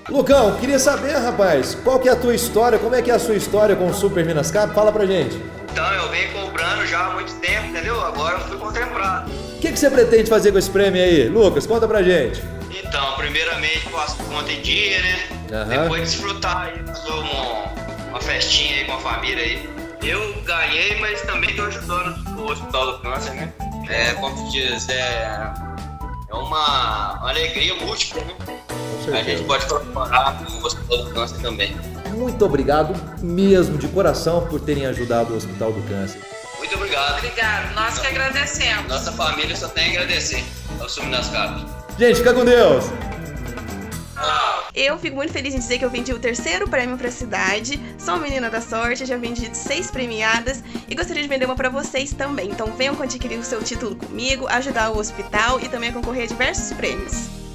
Lucão, queria saber, rapaz, qual que é a tua história, como é que é a sua história com o Super Minas Cap? Fala pra gente. Então, eu venho cobrando já há muito tempo, entendeu? Agora eu fui contemplado. O que você pretende fazer com esse prêmio aí? Lucas, conta pra gente. Então, primeiramente, faço conta em dia, né? Depois desfrutar aí, fazer uma festinha aí com a família aí. Eu ganhei, mas também tô ajudando o Hospital do Câncer, né? Como diz, é uma alegria múltipla, né? A gente pode colaborar com o Hospital do Câncer também. Muito obrigado mesmo, de coração, por terem ajudado o Hospital do Câncer. Muito obrigado. Obrigado, nós que agradecemos. Nossa família só tem a agradecer ao Super Minas Cap. Gente, fica com Deus! Eu fico muito feliz em dizer que eu vendi o 3º prêmio pra cidade. Sou uma menina da sorte, já vendi 6 premiadas e gostaria de vender uma pra vocês também. Então venham adquirir o seu título comigo, ajudar o hospital e também a concorrer a diversos prêmios.